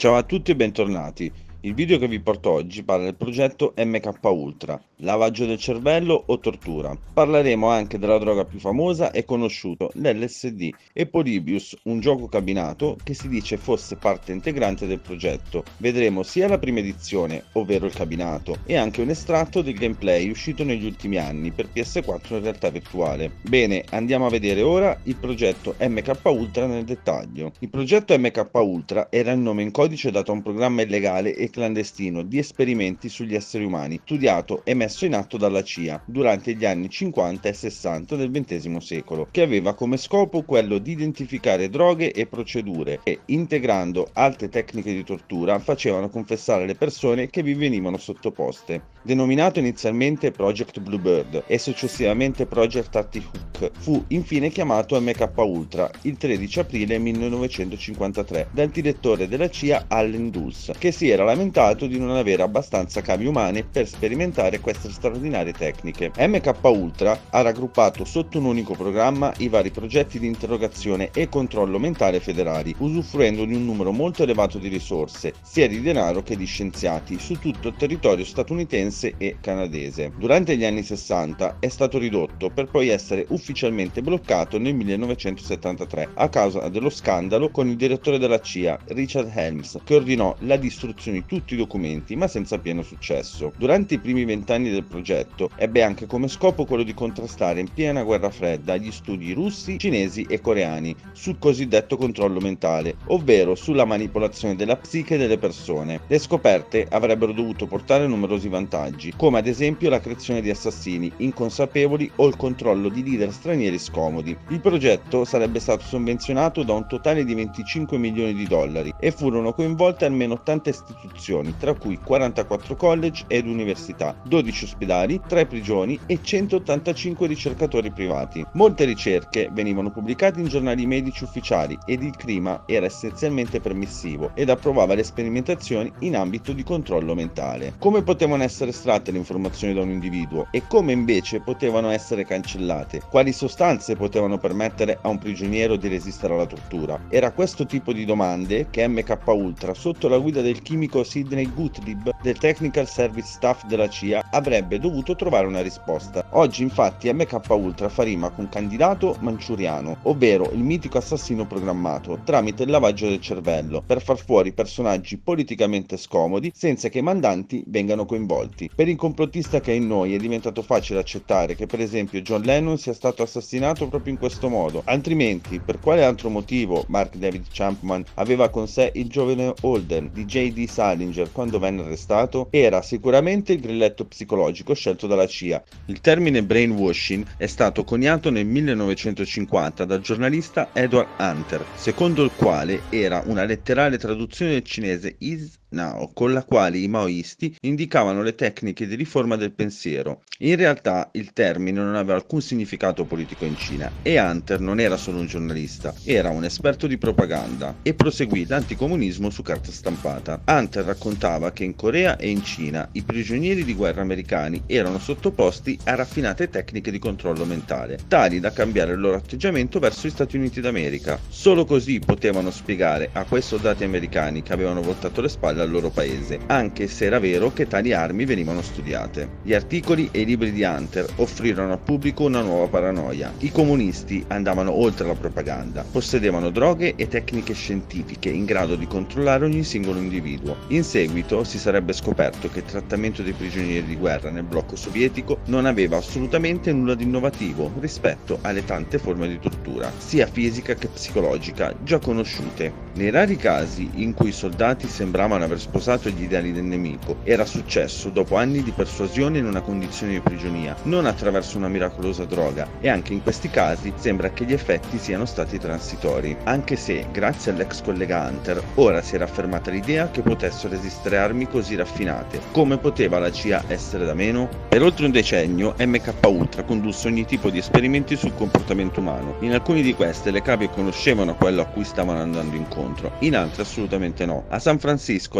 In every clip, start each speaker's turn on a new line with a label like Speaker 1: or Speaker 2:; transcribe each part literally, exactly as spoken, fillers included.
Speaker 1: Ciao a tutti e bentornati. Il video che vi porto oggi parla del progetto M K Ultra, lavaggio del cervello o tortura. Parleremo anche della droga più famosa e conosciuta, l'L S D, e Polybius, un gioco cabinato che si dice fosse parte integrante del progetto. Vedremo sia la prima edizione, ovvero il cabinato, e anche un estratto del gameplay uscito negli ultimi anni per P S quattro in realtà virtuale. Bene, andiamo a vedere ora il progetto M K Ultra nel dettaglio. Il progetto M K Ultra era il nome in codice dato a un programma illegale e clandestino di esperimenti sugli esseri umani, studiato e messo in atto dalla C I A durante gli anni cinquanta e sessanta del ventesimo secolo, che aveva come scopo quello di identificare droghe e procedure e, integrando altre tecniche di tortura, facevano confessare le persone che vi venivano sottoposte. Denominato inizialmente Project Bluebird e successivamente Project Artihook, fu infine chiamato M K Ultra il tredici aprile millenovecentocinquantatré dal direttore della C I A Allen Dulles, che si era lamentato di non avere abbastanza cavi umane per sperimentare queste straordinarie tecniche. M K Ultra ha raggruppato sotto un unico programma i vari progetti di interrogazione e controllo mentale federali, usufruendo di un numero molto elevato di risorse, sia di denaro che di scienziati, su tutto il territorio statunitense e canadese. Durante gli anni sessanta è stato ridotto per poi essere ufficialmente bloccato nel millenovecentosettantatré a causa dello scandalo con il direttore della C I A, Richard Helms, che ordinò la distruzione di tutti i documenti, ma senza pieno successo. Durante i primi vent'anni del progetto ebbe anche come scopo quello di contrastare in piena guerra fredda gli studi russi, cinesi e coreani sul cosiddetto controllo mentale, ovvero sulla manipolazione della psiche delle persone. Le scoperte avrebbero dovuto portare numerosi vantaggi, come ad esempio la creazione di assassini inconsapevoli o il controllo di leader stranieri scomodi. Il progetto sarebbe stato sovvenzionato da un totale di venticinque milioni di dollari e furono coinvolte almeno ottanta istituzioni, tra cui quarantaquattro college ed università, dodici ospedali, tre prigioni e centottantacinque ricercatori privati. Molte ricerche venivano pubblicate in giornali medici ufficiali ed il clima era essenzialmente permissivo ed approvava le sperimentazioni in ambito di controllo mentale. Come potevano essere estratte le informazioni da un individuo e come invece potevano essere cancellate? Quali sostanze potevano permettere a un prigioniero di resistere alla tortura? Era questo tipo di domande che M K Ultra, sotto la guida del chimico Sidney Gottlieb del Technical Service Staff della C I A, avrebbe dovuto trovare una risposta. Oggi infatti M K Ultra fa rima con candidato manciuriano, ovvero il mitico assassino programmato tramite il lavaggio del cervello per far fuori personaggi politicamente scomodi senza che i mandanti vengano coinvolti. Per il complottista che è in noi è diventato facile accettare che per esempio John Lennon sia stato assassinato proprio in questo modo, altrimenti per quale altro motivo Mark David Chapman aveva con sé il giovane Holden di J D Salinger quando venne arrestato? Era sicuramente il grilletto psicologico scelto dalla C I A. Il termine brainwashing è stato coniato nel millenovecentocinquanta dal giornalista Edward Hunter, secondo il quale era una letterale traduzione del cinese is now, con la quale i maoisti indicavano le tecniche di riforma del pensiero. In realtà il termine non aveva alcun significato politico in Cina e Hunter non era solo un giornalista, era un esperto di propaganda e proseguì l'anticomunismo su carta stampata. Hunter raccontava che in Corea e in Cina i prigionieri di guerra americani erano sottoposti a raffinate tecniche di controllo mentale, tali da cambiare il loro atteggiamento verso gli Stati Uniti d'America. Solo così potevano spiegare a quei soldati americani che avevano voltato le spalle al loro paese, anche se era vero che tali armi venivano studiate. Gli articoli e i libri di Hunter offrirono al pubblico una nuova paranoia. I comunisti andavano oltre la propaganda, possedevano droghe e tecniche scientifiche in grado di controllare ogni singolo individuo. In seguito si sarebbe scoperto che il trattamento dei prigionieri di guerra nel blocco sovietico non aveva assolutamente nulla di innovativo rispetto alle tante forme di tortura, sia fisica che psicologica, già conosciute. Nei rari casi in cui i soldati sembravano aver sposato gli ideali del nemico, era successo dopo anni di persuasione in una condizione di prigionia, non attraverso una miracolosa droga, e anche in questi casi sembra che gli effetti siano stati transitori, anche se, grazie all'ex collega Hunter, ora si era affermata l'idea che potessero esistere armi così raffinate. Come poteva la C I A essere da meno? Per oltre un decennio M K Ultra condusse ogni tipo di esperimenti sul comportamento umano. In alcuni di queste le cavie conoscevano quello a cui stavano andando incontro, in altre assolutamente no. A San Francisco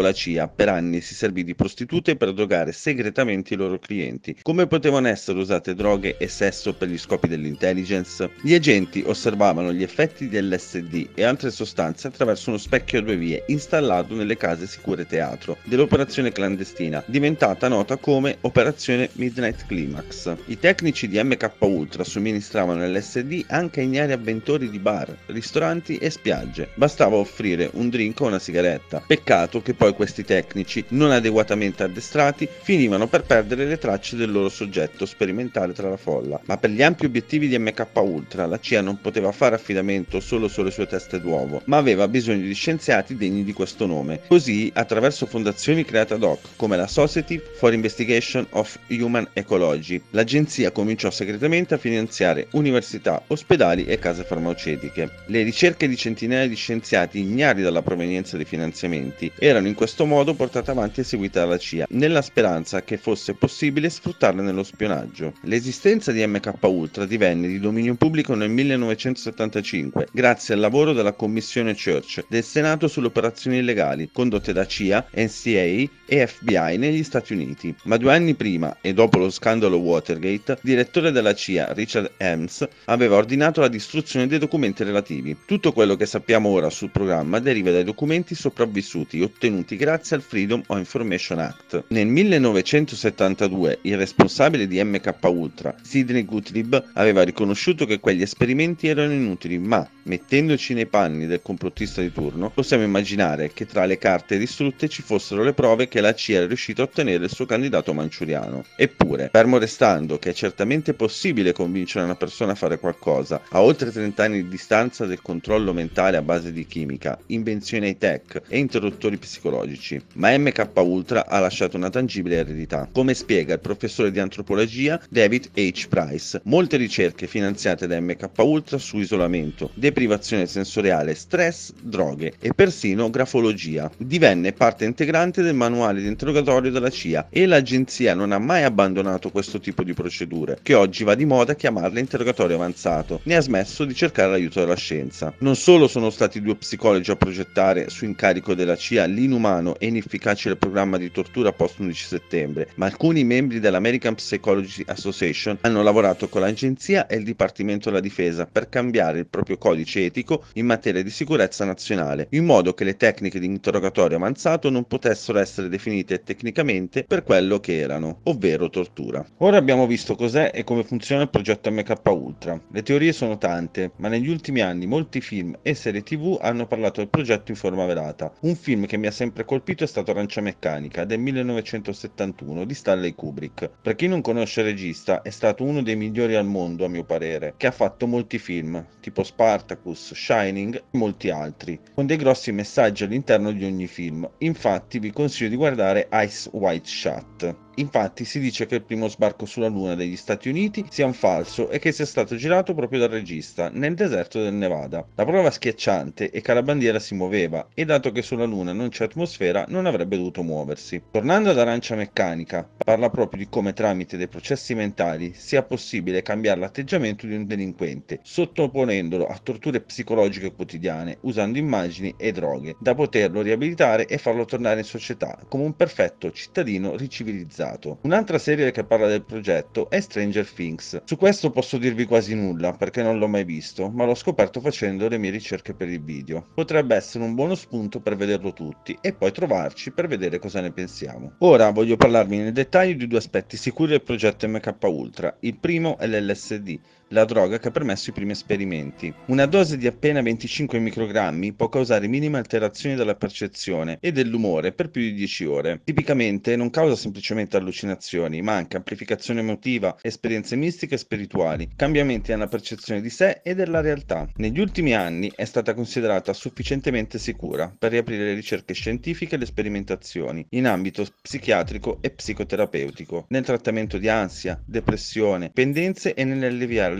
Speaker 1: la C I A per anni si servì di prostitute per drogare segretamente i loro clienti. Come potevano essere usate droghe e sesso per gli scopi dell'intelligence? Gli agenti osservavano gli effetti di L S D e altre sostanze attraverso uno specchio a due vie installato nelle case sicure teatro dell'operazione clandestina, diventata nota come Operazione Midnight Climax. I tecnici di M K Ultra somministravano L S D anche ai ignari avventori di bar, ristoranti e spiagge. Bastava offrire un drink o una sigaretta. Peccato che poi questi tecnici, non adeguatamente addestrati, finivano per perdere le tracce del loro soggetto sperimentale tra la folla. Ma per gli ampi obiettivi di M K Ultra, la C I A non poteva fare affidamento solo sulle sue teste d'uovo, ma aveva bisogno di scienziati degni di questo nome. Così, attraverso fondazioni create ad hoc, come la Society for Investigation of Human Ecology, l'agenzia cominciò segretamente a finanziare università, ospedali e case farmaceutiche. Le ricerche di centinaia di scienziati ignari dalla provenienza dei finanziamenti erano in questo modo portate avanti e seguite dalla C I A, nella speranza che fosse possibile sfruttarle nello spionaggio. L'esistenza di M K Ultra divenne di dominio pubblico nel millenovecentosettantacinque, grazie al lavoro della Commissione Church del Senato sulle operazioni illegali, condotte da C I A, N C A A e F B I negli Stati Uniti. Ma due anni prima, e dopo lo scandalo Watergate, il direttore della C I A, Richard Helms, aveva ordinato la distruzione dei documenti relativi. Tutto quello che sappiamo ora sul programma deriva dai documenti sopravvissuti ottenuti grazie al Freedom of Information Act. Nel millenovecentosettantadue il responsabile di M K Ultra, Sidney Gottlieb, aveva riconosciuto che quegli esperimenti erano inutili, ma, mettendoci nei panni del complottista di turno, possiamo immaginare che tra le carte distrutte ci fossero le prove che la C I A era riuscita a ottenere il suo candidato manciuriano. Eppure, fermo restando che è certamente possibile convincere una persona a fare qualcosa, a oltre trenta anni di distanza del controllo mentale a base di chimica, invenzioni high-tech e interruttori psicologici, ma M K Ultra ha lasciato una tangibile eredità. Come spiega il professore di antropologia David H. Price, molte ricerche finanziate da M K Ultra su isolamento, deprivazione sensoriale, stress, droghe e persino grafologia divenne parte integrante del manuale di interrogatorio della C I A, e l'agenzia non ha mai abbandonato questo tipo di procedure, che oggi va di moda chiamarle interrogatorio avanzato, né ha smesso di cercare l'aiuto della scienza. Non solo sono stati due psicologi a progettare su incarico della C I A l'inumano e inefficace programma di tortura post undici settembre, ma alcuni membri dell'American Psychology Association hanno lavorato con l'agenzia e il Dipartimento della Difesa per cambiare il proprio codice etico in materia di sicurezza nazionale, in modo che le tecniche di interrogatorio avanzato non potessero essere definite tecnicamente per quello che erano, ovvero tortura. Ora abbiamo visto cos'è e come funziona il progetto M K Ultra. Le teorie sono tante, ma negli ultimi anni molti film e serie tv hanno parlato del progetto in forma velata. Un film che mi ha sempre colpito è stato Arancia Meccanica del millenovecentosettantuno di Stanley Kubrick. Per chi non conosce il regista, è stato uno dei migliori al mondo a mio parere, che ha fatto molti film, tipo Spartacus, Shining e molti altri, con dei grossi messaggi all'interno di ogni film. Infatti vi consiglio di guardare Ice White Shut. Infatti si dice che il primo sbarco sulla Luna degli Stati Uniti sia un falso e che sia stato girato proprio dal regista, nel deserto del Nevada. La prova schiacciante è che la bandiera si muoveva, e dato che sulla Luna non c'è atmosfera non avrebbe dovuto muoversi. Tornando ad Arancia Meccanica, parla proprio di come tramite dei processi mentali sia possibile cambiare l'atteggiamento di un delinquente, sottoponendolo a torture psicologiche quotidiane, usando immagini e droghe, da poterlo riabilitare e farlo tornare in società come un perfetto cittadino ricivilizzato. Un'altra serie che parla del progetto è Stranger Things. Su questo posso dirvi quasi nulla perché non l'ho mai visto, ma l'ho scoperto facendo le mie ricerche per il video. Potrebbe essere un buono spunto per vederlo tutti e poi trovarci per vedere cosa ne pensiamo. Ora voglio parlarvi nel dettaglio di due aspetti sicuri del progetto M K Ultra. Il primo è l'L S D, la droga che ha permesso i primi esperimenti. Una dose di appena venticinque microgrammi può causare minime alterazioni della percezione e dell'umore per più di dieci ore. Tipicamente non causa semplicemente allucinazioni, ma anche amplificazione emotiva, esperienze mistiche e spirituali, cambiamenti nella percezione di sé e della realtà. Negli ultimi anni è stata considerata sufficientemente sicura per riaprire le ricerche scientifiche e le sperimentazioni in ambito psichiatrico e psicoterapeutico, nel trattamento di ansia, depressione, dipendenze e nell'alleviare le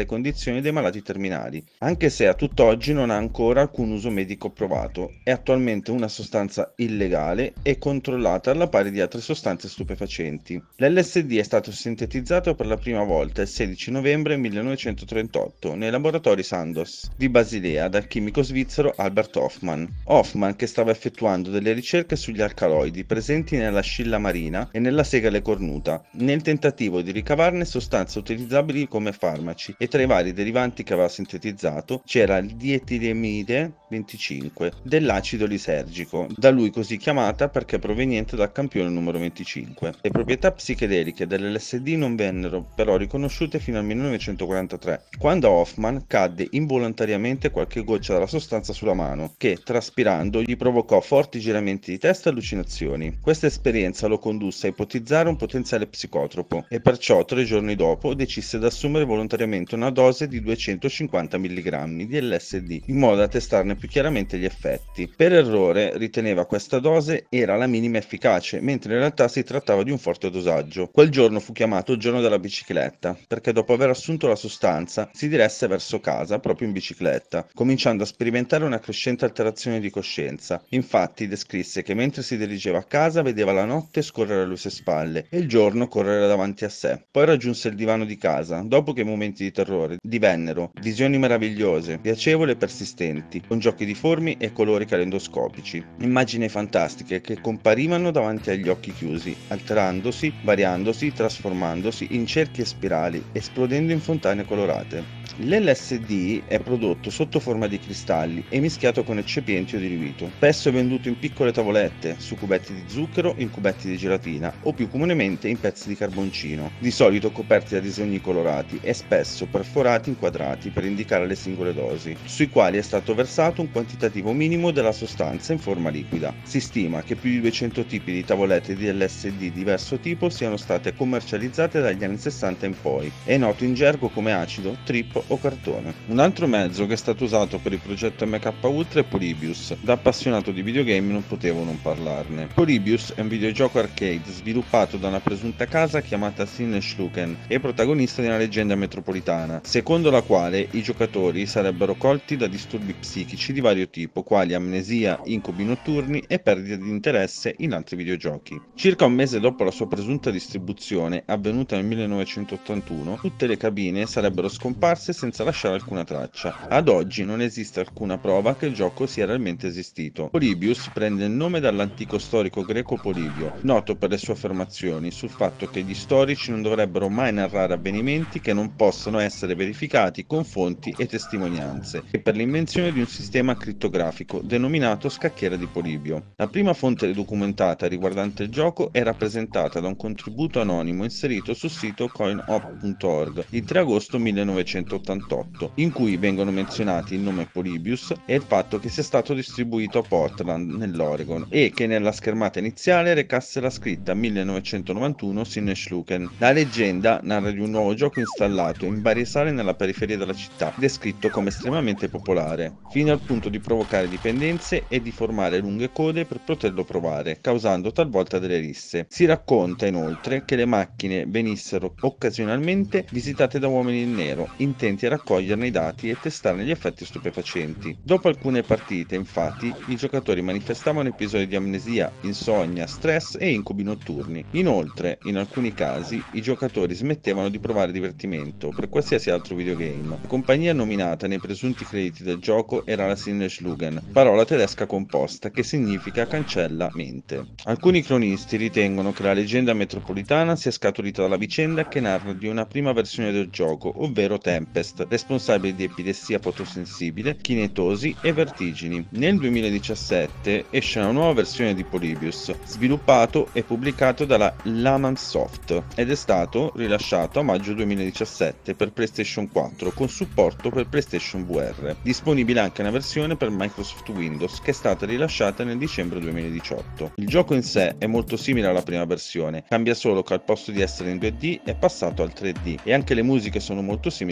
Speaker 1: le condizioni dei malati terminali, anche se a tutt'oggi non ha ancora alcun uso medico provato. È attualmente una sostanza illegale e controllata alla pari di altre sostanze stupefacenti. L'L S D è stato sintetizzato per la prima volta il sedici novembre millenovecentotrentotto nei laboratori Sandoz di Basilea dal chimico svizzero Albert Hofmann. Hofmann che stava effettuando delle ricerche sugli alcaloidi presenti nella scilla marina e nella segale cornuta, nel tentativo di ricavarne sostanze utilizzabili come farmaci, e tra i vari derivanti che aveva sintetizzato c'era il dietilamide venticinque dell'acido lisergico, da lui così chiamata perché proveniente dal campione numero venticinque. Le proprietà psichedeliche dell'L S D non vennero però riconosciute fino al millenovecentoquarantatré, quando a Hofmann cadde involontariamente qualche goccia della sostanza sulla mano, che traspirando gli provocò forti giramenti di testa e allucinazioni. Questa esperienza lo condusse a ipotizzare un potenziale psicotropo e perciò tre giorni dopo decise di assumere volontariamente una dose di duecentocinquanta milligrammi di L S D in modo da testarne più chiaramente gli effetti. Per errore riteneva questa dose era la minima efficace, mentre in realtà si trattava di un forte dosaggio. Quel giorno fu chiamato il giorno della bicicletta, perché dopo aver assunto la sostanza si diresse verso casa proprio in bicicletta, cominciando a sperimentare una crescente alterazione di coscienza. Infatti descrisse che mentre si dirigeva a casa vedeva la notte scorrere alle sue spalle e il giorno correre davanti a sé. Poi raggiunse il divano di casa, dopo che i momenti di terrore divennero visioni meravigliose, piacevoli e persistenti, con giochi di formi e colori calendoscopici, immagini fantastiche che comparivano davanti agli occhi chiusi, alterandosi, variandosi, trasformandosi in cerchi e spirali, esplodendo in fontane colorate. L'L S D è prodotto sotto forma di cristalli e mischiato con eccipienti o diluito. Spesso è venduto in piccole tavolette, su cubetti di zucchero, in cubetti di gelatina o più comunemente in pezzi di carboncino, di solito coperti da disegni colorati e spesso perforati in quadrati per indicare le singole dosi, sui quali è stato versato un quantitativo minimo della sostanza in forma liquida. Si stima che più di duecento tipi di tavolette di L S D di diverso tipo siano state commercializzate dagli anni sessanta in poi. È noto in gergo come acido, trip o cartone. Un altro mezzo che è stato usato per il progetto M K Ultra è Polybius. Da appassionato di videogame non potevo non parlarne. Polybius è un videogioco arcade sviluppato da una presunta casa chiamata Sinneschlucken e protagonista di una leggenda metropolitana, secondo la quale i giocatori sarebbero colti da disturbi psichici di vario tipo, quali amnesia, incubi notturni e perdita di interesse in altri videogiochi. Circa un mese dopo la sua presunta distribuzione, avvenuta nel millenovecentottantuno, tutte le cabine sarebbero scomparse senza lasciare alcuna traccia. Ad oggi non esiste alcuna prova che il gioco sia realmente esistito. Polybius prende il nome dall'antico storico greco Polibio, noto per le sue affermazioni sul fatto che gli storici non dovrebbero mai narrare avvenimenti che non possono essere verificati con fonti e testimonianze, e per l'invenzione di un sistema crittografico denominato scacchiere di Polibio. La prima fonte documentata riguardante il gioco è rappresentata da un contributo anonimo inserito sul sito coin op punto org il tre agosto millenovecentottantotto, in cui vengono menzionati il nome Polybius e il fatto che sia stato distribuito a Portland, nell'Oregon, e che nella schermata iniziale recasse la scritta millenovecentonovantuno Sinneschlucken. La leggenda narra di un nuovo gioco installato in varie sale nella periferia della città, descritto come estremamente popolare, fino al punto di provocare dipendenze e di formare lunghe code per poterlo provare, causando talvolta delle risse. Si racconta inoltre che le macchine venissero occasionalmente visitate da uomini in nero, intenti a raccoglierne i dati e testarne gli effetti stupefacenti. Dopo alcune partite, infatti, i giocatori manifestavano episodi di amnesia, insonnia, stress e incubi notturni. Inoltre, in alcuni casi, i giocatori smettevano di provare divertimento per qualsiasi altro videogame. La compagnia nominata nei presunti crediti del gioco era la Sinneschlucken, parola tedesca composta che significa cancella mente. Alcuni cronisti ritengono che la leggenda metropolitana sia scaturita dalla vicenda che narra di una prima versione del gioco, ovvero Tempest, responsabile di epilessia fotosensibile, kinetosi e vertigini. Nel duemiladiciassette esce una nuova versione di Polybius, sviluppato e pubblicato dalla Laman Soft, ed è stato rilasciato a maggio duemiladiciassette per PlayStation quattro con supporto per PlayStation V R. Disponibile anche una versione per Microsoft Windows che è stata rilasciata nel dicembre duemiladiciotto. Il gioco in sé è molto simile alla prima versione, cambia solo che al posto di essere in due D è passato al tre D, e anche le musiche sono molto simili alla prima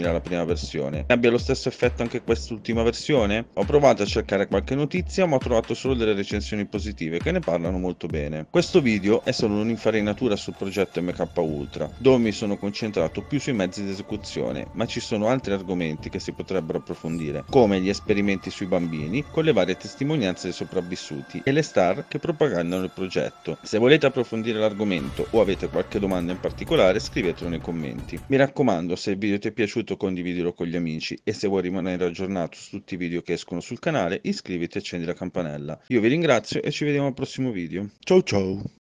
Speaker 1: prima versione. Abbia lo stesso effetto anche quest'ultima versione? Ho provato a cercare qualche notizia, ma ho trovato solo delle recensioni positive che ne parlano molto bene. Questo video è solo un'infarinatura sul progetto M K Ultra, dove mi sono concentrato più sui mezzi di esecuzione, ma ci sono altri argomenti che si potrebbero approfondire, come gli esperimenti sui bambini, con le varie testimonianze dei sopravvissuti e le star che propagandano il progetto. Se volete approfondire l'argomento o avete qualche domanda in particolare, scrivetelo nei commenti. Mi raccomando, se il video ti è piaciuto condividilo con gli amici e se vuoi rimanere aggiornato su tutti i video che escono sul canale, iscriviti e accendi la campanella. Io vi ringrazio e ci vediamo al prossimo video. Ciao ciao!